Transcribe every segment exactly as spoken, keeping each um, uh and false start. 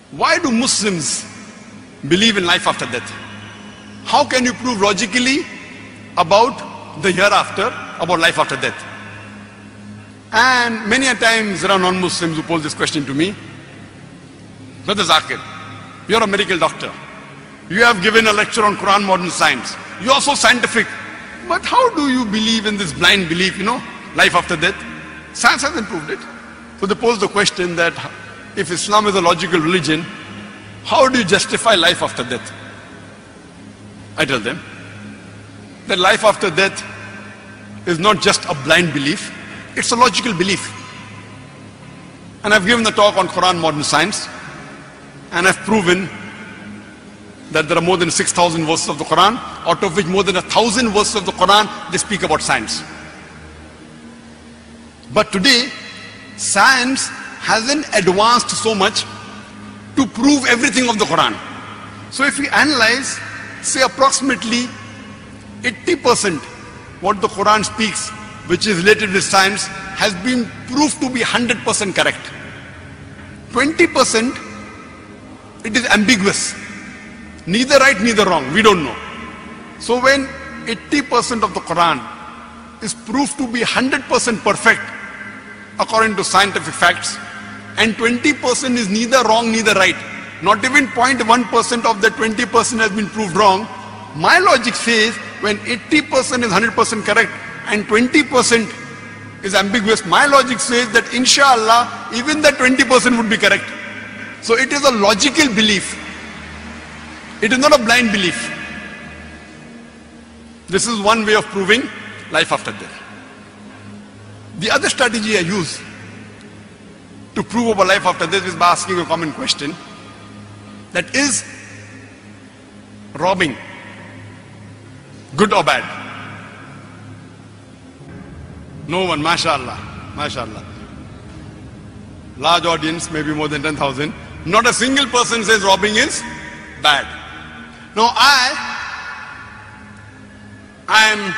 Why do Muslims believe in life after death? How can you prove logically about the hereafter, about life after death? And many a times there are non-Muslims who pose this question to me. Brother Zakir, you're a medical doctor. You have given a lecture on Quran modern science. You are so scientific. But how do you believe in this blind belief, you know, life after death? Science hasn't proved it. So they pose the question that if Islam is a logical religion, how do you justify life after death? I tell them that life after death is not just a blind belief, it's a logical belief. And I've given the talk on Quran modern science, and I've proven that there are more than six thousand verses of the Quran, out of which more than a thousand verses of the Quran, they speak about science. But today, science hasn't advanced so much to prove everything of the Quran. So if we analyze, say approximately eighty percent what the Quran speaks, which is related with science, has been proved to be one hundred percent correct. twenty percent, it is ambiguous. Neither right, neither wrong. We don't know. So when eighty percent of the Quran is proved to be one hundred percent perfect according to scientific facts, and twenty percent is neither wrong, neither right, not even zero point one percent of the twenty percent has been proved wrong, my logic says when eighty percent is one hundred percent correct and twenty percent is ambiguous, my logic says that inshallah even the twenty percent would be correct. So it is a logical belief. It is not a blind belief. This is one way of proving life after death. The other strategy I use to prove about life after death is by asking a common question, that is robbing good or bad? No one, mashallah, mashallah. Large audience, maybe more than ten thousand. Not a single person says robbing is bad. Now I, I am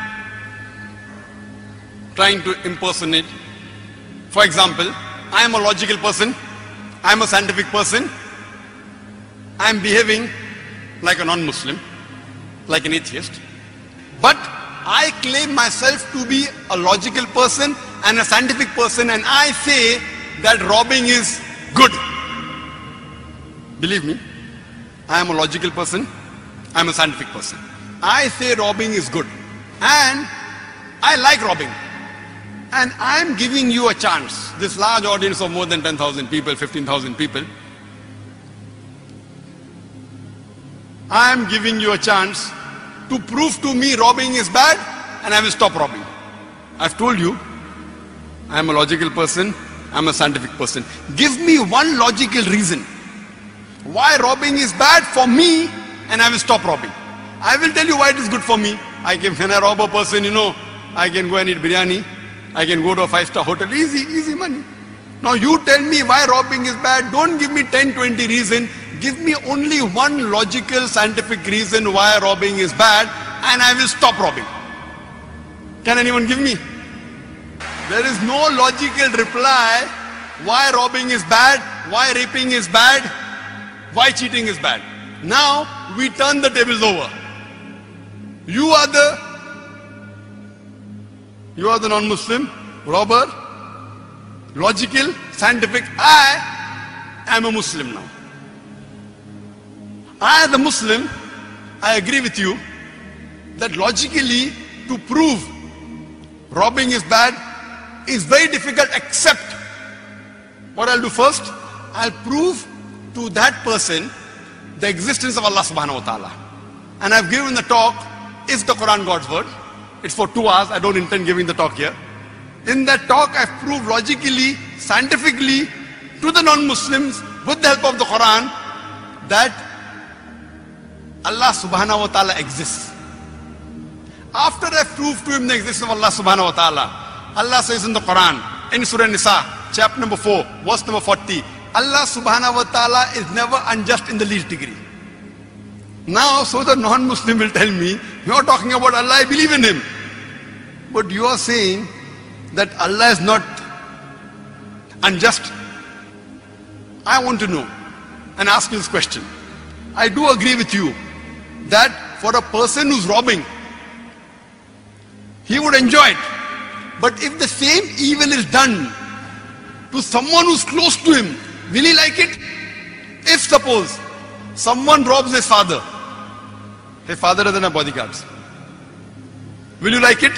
trying to impersonate. For example, I am a logical person, I am a scientific person, I am behaving like a non-Muslim, like an atheist, but I claim myself to be a logical person and a scientific person, and I say that robbing is good. Believe me, I am a logical person, I am a scientific person. I say robbing is good, and I like robbing. And I am giving you a chance, this large audience of more than ten thousand people, fifteen thousand people, I am giving you a chance to prove to me robbing is bad, and I will stop robbing. I've told you, I am a logical person, I am a scientific person. Give me one logical reason why robbing is bad for me, and I will stop robbing. I will tell you why it is good for me. I can, when I rob a person, you know, I can go and eat biryani, I can go to a five-star hotel, easy, easy money. Now you tell me why robbing is bad. Don't give me ten, twenty reasons. Give me only one logical, scientific reason why robbing is bad, and I will stop robbing. Can anyone give me? There is no logical reply why robbing is bad, why raping is bad, why cheating is bad. Now we turn the tables over. You are the You are the non-Muslim, robber, logical, scientific. I am a Muslim now. I, as a Muslim, I agree with you that logically to prove robbing is bad is very difficult, except what I'll do first, I'll prove to that person the existence of Allah subhanahu wa ta'ala. And I've given the talk, is the Quran God's word? It's for two hours, I don't intend giving the talk here. In that talk, I've proved logically, scientifically, to the non-Muslims, with the help of the Quran, that Allah subhanahu wa ta'ala exists. After I've proved to him the existence of Allah subhanahu wa ta'ala, Allah says in the Quran, in Surah Nisa, chapter number four, verse number forty, Allah subhanahu wa ta'ala is never unjust in the least degree. Now, so the non-Muslim will tell me, you are talking about Allah, I believe in him. But you are saying that Allah is not unjust. I want to know, and ask you this question. I do agree with you that for a person who's robbing, he would enjoy it. But if the same evil is done to someone who's close to him, will he like it? If suppose someone robs his father, his father doesn't have bodyguards, will you like it?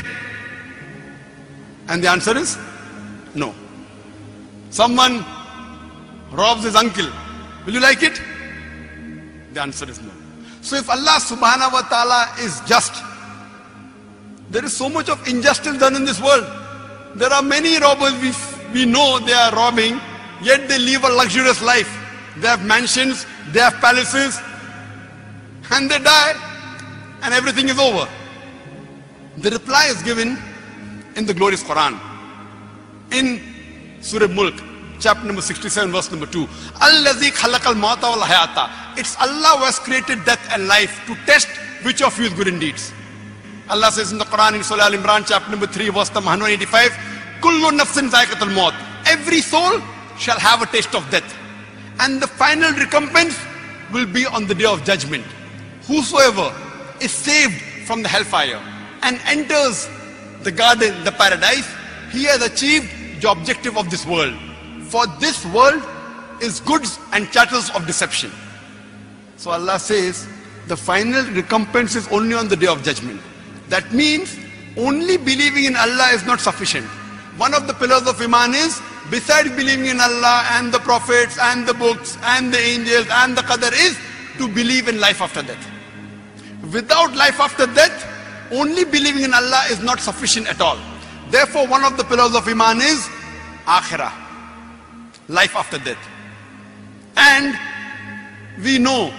And the answer is no. Someone robs his uncle, will you like it? The answer is no. So if Allah subhanahu wa ta'ala is just, there is so much of injustice done in this world. There are many robbers, we, we know they are robbing, yet they live a luxurious life. They have mansions, they have palaces, and they die, and everything is over. The reply is given in the glorious Quran. In Surah Mulk, chapter number sixty-seven, verse number two. Allazi khalaqal mauta wal hayata. It's Allah who has created death and life to test which of you is good in deeds. Allah says in the Quran in Surah Al-Imran, chapter number three, verse number one eighty-five, Kullu nafsin zaiqatul maut. Every soul shall have a taste of death, and the final recompense will be on the day of judgment. Whosoever is saved from the hellfire and enters the garden, the paradise, he has achieved the objective of this world. For this world is goods and chattels of deception. So Allah says the final recompense is only on the day of judgment. That means only believing in Allah is not sufficient. One of the pillars of Iman is, besides believing in Allah and the prophets and the books and the angels and the Qadar, is to believe in life after death. Without life after death, only believing in Allah is not sufficient at all. Therefore, one of the pillars of Iman is Akhirah, life after death. And we know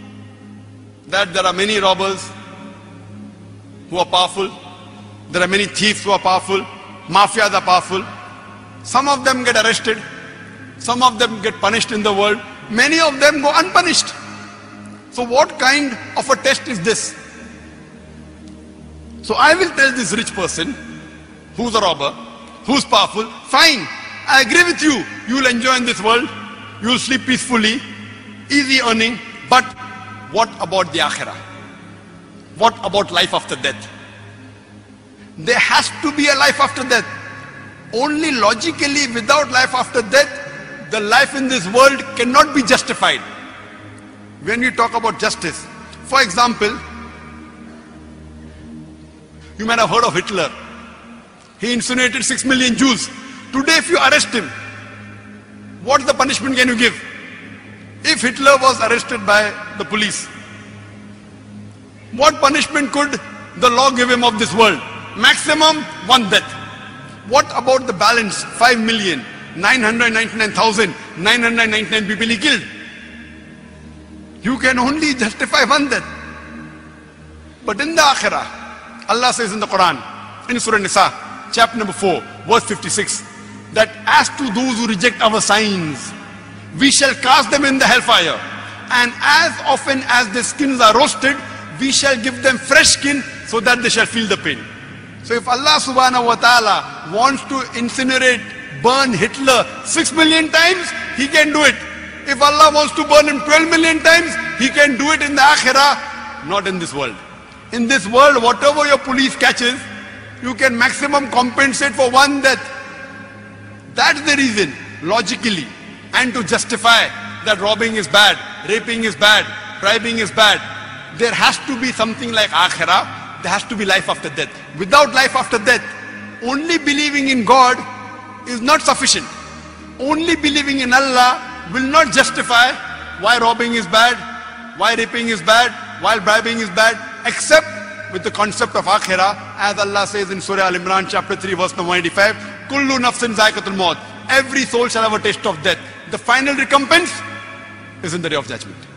that there are many robbers who are powerful. There are many thieves who are powerful. Mafias are powerful. Some of them get arrested. Some of them get punished in the world. Many of them go unpunished. So what kind of a test is this? So I will tell this rich person who's a robber, who's powerful, fine, I agree with you. You will enjoy in this world. You will sleep peacefully, easy earning. But what about the Akhirah? What about life after death? There has to be a life after death. Only logically, without life after death, the life in this world cannot be justified. When we talk about justice, for example, you might have heard of Hitler. He incinerated six million Jews. Today, if you arrest him, what the punishment can you give? If Hitler was arrested by the police, what punishment could the law give him of this world? Maximum one death. What about the balance? five million nine hundred ninety-nine thousand nine hundred ninety-nine people he killed. You can only justify one death. But in the Akhirah, Allah says in the Quran, in Surah Nisa, chapter number four, verse fifty-six, that as to those who reject our signs, we shall cast them in the hellfire. And as often as their skins are roasted, we shall give them fresh skin so that they shall feel the pain. So if Allah subhanahu wa ta'ala wants to incinerate, burn Hitler six million times, he can do it. If Allah wants to burn him twelve million times, he can do it in the Akhirah, not in this world. In this world, whatever your police catches, you can maximum compensate for one death. That's the reason, logically, and to justify that robbing is bad, raping is bad, bribing is bad, there has to be something like Akhirah. There has to be life after death. Without life after death, only believing in God is not sufficient. Only believing in Allah will not justify why robbing is bad, why raping is bad, why bribing is bad, except with the concept of Akhirah, as Allah says in Surah Al-Imran, chapter three, verse number one eighty-five, Kullu nafsin zaiqatul maut. Every soul shall have a taste of death. The final recompense is in the day of judgment.